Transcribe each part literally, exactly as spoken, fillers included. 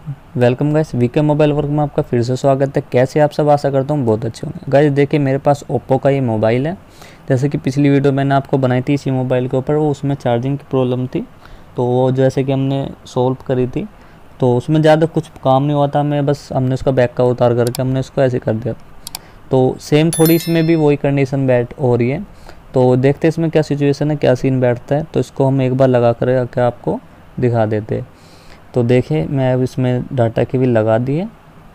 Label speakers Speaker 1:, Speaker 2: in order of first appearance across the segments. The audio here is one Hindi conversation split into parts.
Speaker 1: Welcome guys, VK mobile work में आपका फिर से स्वागत है। कैसे आप सब, आशा करता हूँ बहुत अच्छे होंगे। गाइस देखिए, मेरे पास ओप्पो का ये मोबाइल है। जैसे कि पिछली वीडियो मैंने आपको बनाई थी इसी मोबाइल के ऊपर, वो उसमें चार्जिंग की प्रॉब्लम थी, तो वो जैसे कि हमने सोल्व करी थी। तो उसमें ज़्यादा कुछ काम नहीं हुआ था, मैं बस हमने उसका बैक का उतार करके हमने उसको ऐसे कर दिया। तो सेम थोड़ी इसमें भी वही कंडीशन बैठ हो रही है। तो देखते इसमें क्या सिचुएशन है, क्या सीन बैठता है। तो इसको हम एक बार लगा कर आपको दिखा देते। तो देखिए, मैं अब इसमें डाटा केबल लगा दिए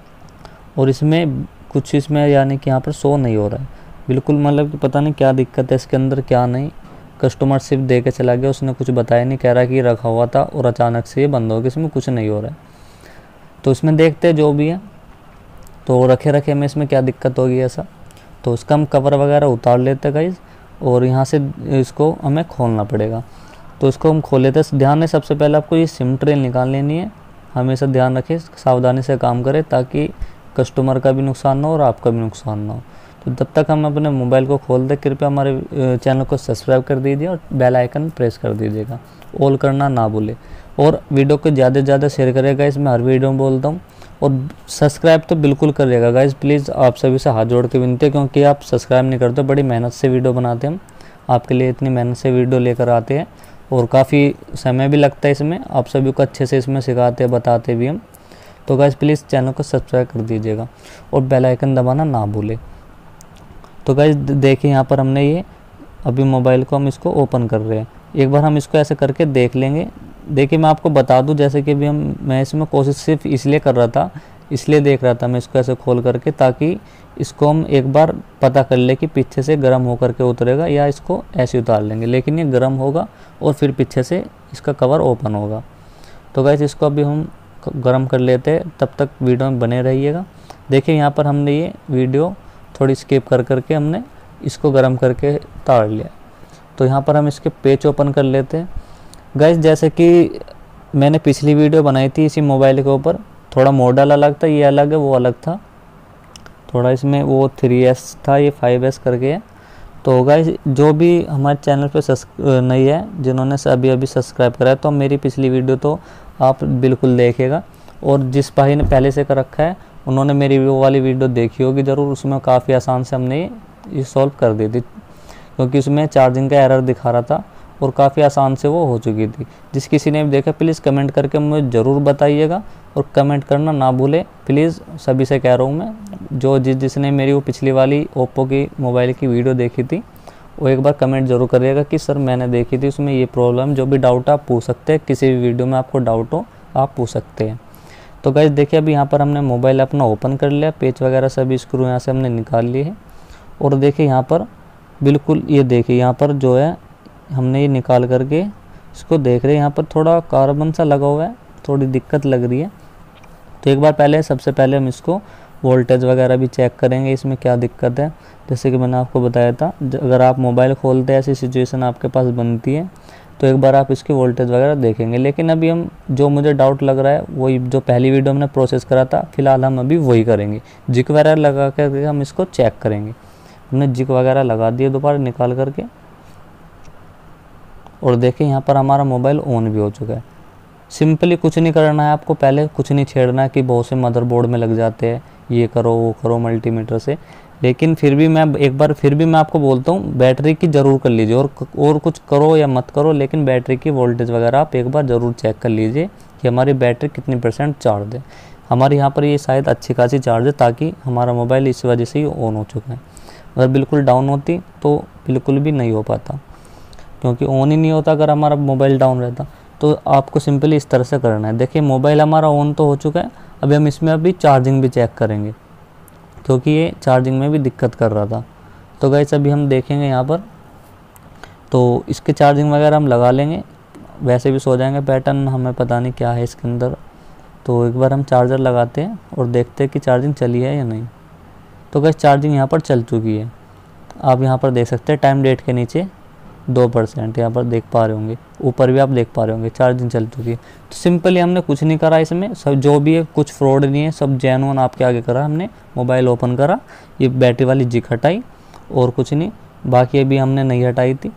Speaker 1: और इसमें कुछ इसमें यानी कि यहाँ पर शो नहीं हो रहा है बिल्कुल। मतलब कि पता नहीं क्या दिक्कत है इसके अंदर, क्या नहीं। कस्टमर सिर्फ दे के चला गया, उसने कुछ बताया नहीं, कह रहा कि रखा हुआ था और अचानक से ये बंद हो गया, इसमें कुछ नहीं हो रहा है। तो इसमें देखते हैं जो भी है। तो रखे रखे में इसमें क्या दिक्कत होगी ऐसा। तो इसका हम कवर वगैरह उतार लेते हैं गाइस, और यहाँ से इसको हमें खोलना पड़ेगा। तो इसको हम खोल लेते हैं। ध्यान है, सबसे पहले आपको ये सिम ट्रेल निकाल लेनी है। हमेशा ध्यान रखें, सावधानी से काम करें ताकि कस्टमर का भी नुकसान ना हो और आपका भी नुकसान ना हो। तो तब तक हम अपने मोबाइल को खोल दें। कृपया हमारे चैनल को सब्सक्राइब कर दीजिए और बेल आइकन प्रेस कर दीजिएगा, ऑल करना ना भूलें। और वीडियो को ज़्यादा से ज़्यादा शेयर करेगा, इसमें हर वीडियो में बोलता हूँ। और सब्सक्राइब तो बिल्कुल करिएगा गाइस, प्लीज़ आप सभी से हाथ जोड़ के विनती है, क्योंकि आप सब्सक्राइब नहीं करते। बड़ी मेहनत से वीडियो बनाते हैं हम, आपके लिए इतनी मेहनत से वीडियो लेकर आते हैं और काफ़ी समय भी लगता है इसमें। आप सभी को अच्छे से इसमें सिखाते हैं, बताते भी हम। तो गाइस प्लीज़ चैनल को सब्सक्राइब कर दीजिएगा और बेल आइकन दबाना ना भूलें। तो गाइस देखिए, यहाँ पर हमने ये अभी मोबाइल को हम इसको ओपन कर रहे हैं। एक बार हम इसको ऐसे करके देख लेंगे। देखिए, मैं आपको बता दूं, जैसे कि अभी हम मैं इसमें कोशिश सिर्फ इसलिए कर रहा था, इसलिए देख रहा था मैं इसको ऐसे खोल करके, ताकि इसको हम एक बार पता कर ले कि पीछे से गर्म होकर के उतरेगा या इसको ऐसे उतार लेंगे। लेकिन ये गर्म होगा और फिर पीछे से इसका कवर ओपन होगा। तो गाइस इसको अभी हम गर्म कर लेते हैं, तब तक वीडियो में बने रहिएगा। देखिए, यहाँ पर हमने ये वीडियो थोड़ी स्किप कर करके हमने इसको गर्म करके उतार लिया। तो यहाँ पर हम इसके पेच ओपन कर लेते हैं। गाइस जैसे कि मैंने पिछली वीडियो बनाई थी इसी मोबाइल के ऊपर, थोड़ा मॉडल अलग था, ये अलग है, वो अलग था थोड़ा। इसमें वो थ्री एस था, ये फाइव एस करके है। तो गाइस जो भी हमारे चैनल पे नहीं है, जिन्होंने अभी अभी सब्सक्राइब करा है, तो मेरी पिछली वीडियो तो आप बिल्कुल देखिएगा। और जिस भाई ने पहले से कर रखा है, उन्होंने मेरी वो वाली वीडियो देखी होगी ज़रूर। उसमें काफ़ी आसान से हमने ये सॉल्व कर दी थी, क्योंकि उसमें चार्जिंग का एरर दिखा रहा था और काफ़ी आसान से वो हो चुकी थी। जिस किसी ने भी देखा, प्लीज़ कमेंट करके मुझे ज़रूर बताइएगा और कमेंट करना ना भूलें प्लीज़। सभी से कह रहा हूँ मैं, जो जिस जिसने मेरी वो पिछली वाली ओप्पो की मोबाइल की वीडियो देखी थी, वो एक बार कमेंट ज़रूर करिएगा कि सर मैंने देखी थी, उसमें ये प्रॉब्लम। जो भी डाउट आप पूछ सकते हैं, किसी भी वीडियो में आपको डाउट हो आप पूछ सकते हैं। तो गाइस देखिए, अभी यहाँ पर हमने मोबाइल अपना ओपन कर लिया, पेच वगैरह सभी स्क्रू यहाँ से हमने निकाल लिए हैं। और देखिए यहाँ पर बिल्कुल, ये देखिए यहाँ पर जो है हमने ये निकाल करके इसको देख रहे हैं, यहाँ पर थोड़ा कार्बन सा लगा हुआ है, थोड़ी दिक्कत लग रही है। तो एक बार पहले सबसे पहले हम इसको वोल्टेज वगैरह भी चेक करेंगे, इसमें क्या दिक्कत है। जैसे कि मैंने आपको बताया था, अगर आप मोबाइल खोलते हैं, ऐसी सिचुएशन आपके पास बनती है, तो एक बार आप इसकी वोल्टेज वगैरह देखेंगे। लेकिन अभी हम जो मुझे डाउट लग रहा है वही जो पहली वीडियो में प्रोसेस करा था, फिलहाल हम अभी वही करेंगे। जिक वगैरह लगा करके हम इसको चेक करेंगे। हमने जिक वगैरह लगा दिए दोबारा निकाल करके, और देखिए यहाँ पर हमारा मोबाइल ऑन भी हो चुका है। सिंपली कुछ नहीं करना है आपको, पहले कुछ नहीं छेड़ना है कि बहुत से मदरबोर्ड में लग जाते हैं, ये करो वो करो मल्टीमीटर से। लेकिन फिर भी मैं एक बार फिर भी मैं आपको बोलता हूँ, बैटरी की ज़रूर कर लीजिए। और और कुछ करो या मत करो, लेकिन बैटरी की वोल्टेज वगैरह आप एक बार ज़रूर चेक कर लीजिए कि हमारी बैटरी कितनी परसेंट चार्ज है। हमारे यहाँ पर ये शायद अच्छी खासी चार्ज है, ताकि हमारा मोबाइल इस वजह से ही ऑन हो चुका है। अगर बिल्कुल डाउन होती तो बिल्कुल भी नहीं हो पाता, क्योंकि ऑन ही नहीं होता अगर हमारा मोबाइल डाउन रहता। तो आपको सिंपली इस तरह से करना है। देखिए मोबाइल हमारा ऑन तो हो चुका है, अभी हम इसमें अभी चार्जिंग भी चेक करेंगे, क्योंकि ये चार्जिंग में भी दिक्कत कर रहा था। तो गाइस अभी हम देखेंगे यहाँ पर, तो इसके चार्जिंग वगैरह हम लगा लेंगे, वैसे भी सो जाएंगे। पैटर्न हमें पता नहीं क्या है इसके अंदर। तो एक बार हम चार्जर लगाते हैं और देखते हैं कि चार्जिंग चली है या नहीं। तो गाइस चार्जिंग यहाँ पर चल चुकी है, आप यहाँ पर देख सकते हैं टाइम डेट के नीचे दो परसेंट यहाँ पर देख पा रहे होंगे, ऊपर भी आप देख पा रहे होंगे चार्जिंग चल चुकी है। तो सिंपली हमने कुछ नहीं करा इसमें, सब जो भी है कुछ फ्रॉड नहीं है, सब जेन्युइन आपके आगे करा। हमने मोबाइल ओपन करा, ये बैटरी वाली जिक हटाई और कुछ नहीं, बाकी अभी हमने नहीं हटाई थी।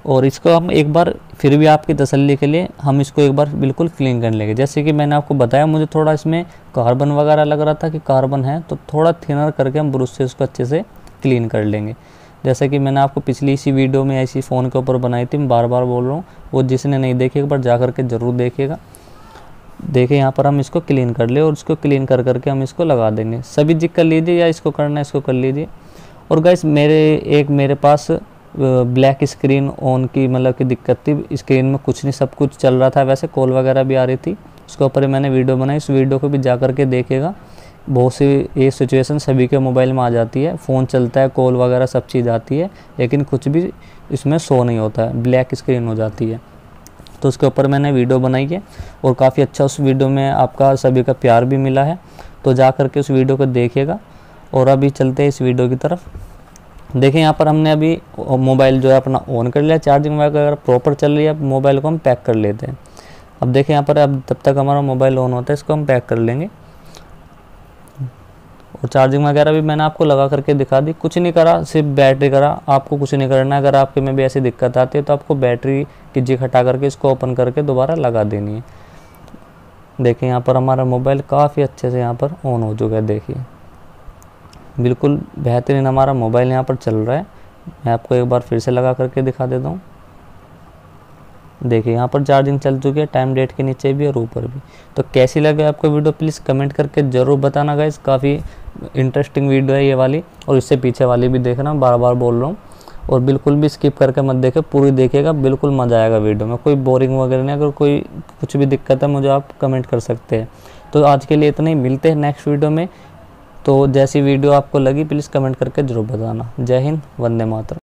Speaker 1: और इसको हम एक बार फिर भी आपकी तसल्ली के लिए हम इसको एक बार बिल्कुल क्लीन कर लेंगे। जैसे कि मैंने आपको बताया मुझे थोड़ा इसमें कार्बन वगैरह लग रहा था कि कार्बन है, तो थोड़ा थिनर करके हम ब्रश से इसको अच्छे से क्लीन कर लेंगे। जैसे कि मैंने आपको पिछली इसी वीडियो में ऐसी फ़ोन के ऊपर बनाई थी, मैं बार बार बोल रहा हूँ, वो जिसने नहीं देखी एक बार जा कर के ज़रूर देखिएगा। देखिए यहाँ पर हम इसको क्लीन कर ले और इसको क्लीन कर करके हम इसको लगा देंगे। सभी जिक कर लीजिए या इसको करना है इसको कर लीजिए। और गाइस मेरे एक मेरे पास ब्लैक स्क्रीन ऑन की मतलब की दिक्कत थी, स्क्रीन में कुछ नहीं, सब कुछ चल रहा था, वैसे कॉल वगैरह भी आ रही थी, उसके ऊपर मैंने वीडियो बनाई। इस वीडियो को भी जा कर के देखिएगा। बहुत सी ये सिचुएशन सभी के मोबाइल में आ जाती है, फ़ोन चलता है, कॉल वगैरह सब चीज़ आती है, लेकिन कुछ भी इसमें शो नहीं होता है, ब्लैक स्क्रीन हो जाती है। तो उसके ऊपर मैंने वीडियो बनाई है और काफ़ी अच्छा उस वीडियो में आपका सभी का प्यार भी मिला है, तो जा कर के उस वीडियो को देखिएगा। और अभी चलते हैं इस वीडियो की तरफ। देखिए यहाँ पर हमने अभी मोबाइल जो है अपना ऑन कर लिया, चार्जिंग वगैरह प्रॉपर चल रही है। अब मोबाइल को हम पैक कर लेते हैं। अब देखिए यहाँ पर अब तब तक हमारा मोबाइल ऑन होता है, इसको हम पैक कर लेंगे। और चार्जिंग वगैरह भी मैंने आपको लगा करके दिखा दी, कुछ नहीं करा, सिर्फ बैटरी करा, आपको कुछ नहीं करना है। अगर आपके में भी ऐसी दिक्कत आती है तो आपको बैटरी की जिक हटा करके इसको ओपन करके दोबारा लगा देनी है। देखिए यहाँ पर हमारा मोबाइल काफ़ी अच्छे से यहाँ पर ऑन हो चुका है। देखिए बिल्कुल बेहतरीन हमारा मोबाइल यहाँ पर चल रहा है। मैं आपको एक बार फिर से लगा करके दिखा देता हूँ। देखिए यहाँ पर चार्जिंग चल चुकी है, टाइम डेट के नीचे भी और ऊपर भी। तो कैसी लगे आपको वीडियो प्लीज़ कमेंट करके ज़रूर बताना गाइस। काफ़ी इंटरेस्टिंग वीडियो है ये वाली, और इससे पीछे वाली भी देखना, बार बार बोल रहा हूँ। और बिल्कुल भी स्किप करके मत देखे, पूरी देखिएगा, बिल्कुल मज़ा आएगा वीडियो में, कोई बोरिंग वगैरह नहीं। अगर कोई कुछ भी दिक्कत है मुझे आप कमेंट कर सकते हैं। तो आज के लिए इतना ही, मिलते हैं नेक्स्ट वीडियो में। तो जैसी वीडियो आपको लगी प्लीज़ कमेंट करके ज़रूर बताना। जय हिंद, वंदे मातरम।